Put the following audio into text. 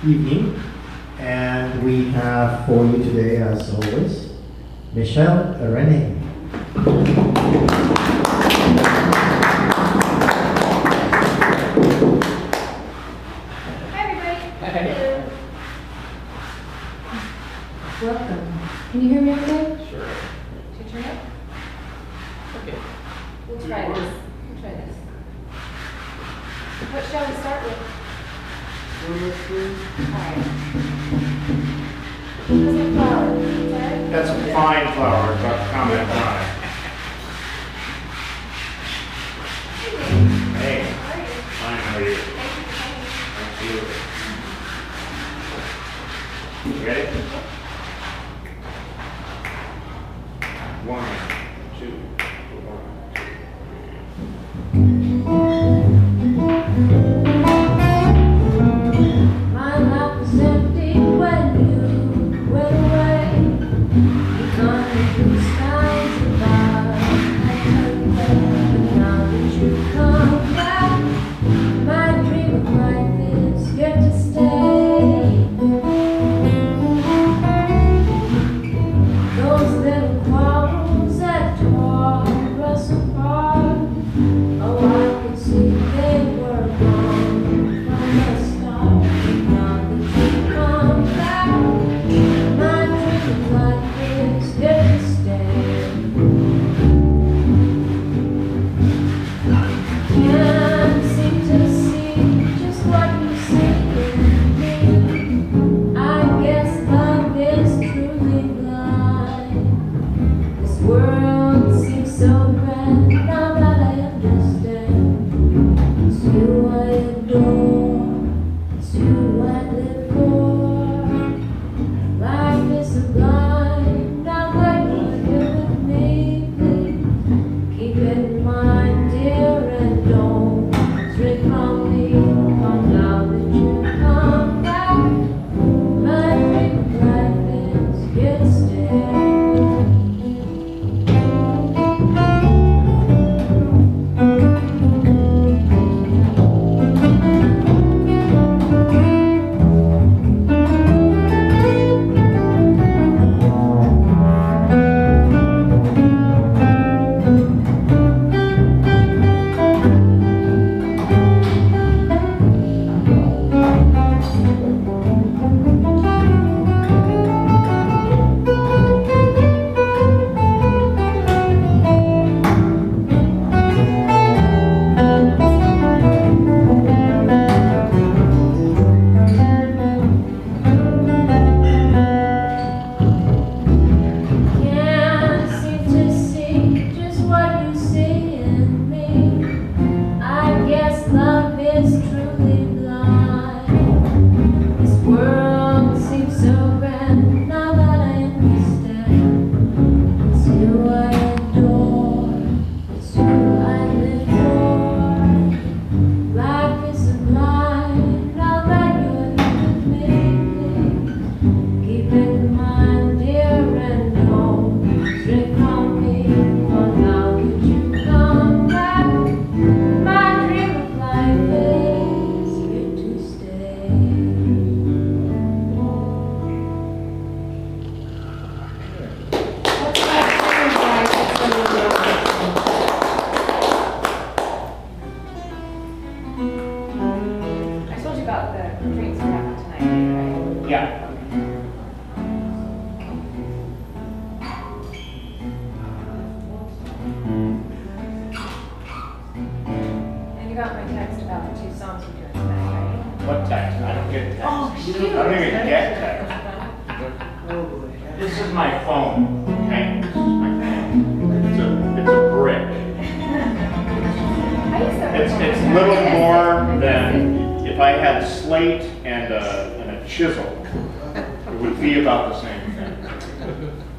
evening. And we have for you today, as always, Michele Rene. Welcome. Can you hear me okay? Sure. Should you turn up? Okay. We'll try this. We'll try this. What shall we start with? Alright. What's the flower? Sorry? That's a fine flower, but comment on it. Hey, How are you? fine, how are you? Thank you for coming. Absolutely. You ready? 1, 2, 1, 2. My life was empty when you went away. You gone with blue skies above. But now that you've come back, my dream of life is here to stay. Those little quarrels that tore us apart, oh, I could see they were gone from the start. Now that you've come back, my dream of life is here to stay. Can't seem to see just what you see in me. I guess love is truly blind. This world seems so grand now that I understand. It's you I adore, it's you I live for. Life is sublime now that you're here with me. Please keep it in mind, dear, and don't stray from me. For now that you've come back, my dream of life is here to stay. Can't seem to see just what you see in me. I guess love is truly blind. This world seems so grand now that I understand. It's you I adore, it's you I live for. Life is sublime now that you're here with me. Keep it in mind, dear, and don't stray from me. For now that you've come back, my dream of life is here to stay. That's my dream, guys. That's what we do. I told you about the drinks we're having tonight, right? Yeah. And you got my text about the 2 songs we're doing tonight, right? What text? I don't get text. Oh, I don't even get text. This is my phone, okay? This is my phone. It's a brick. I used to It's little more than if I had slate and a chisel. It would be about the same thing.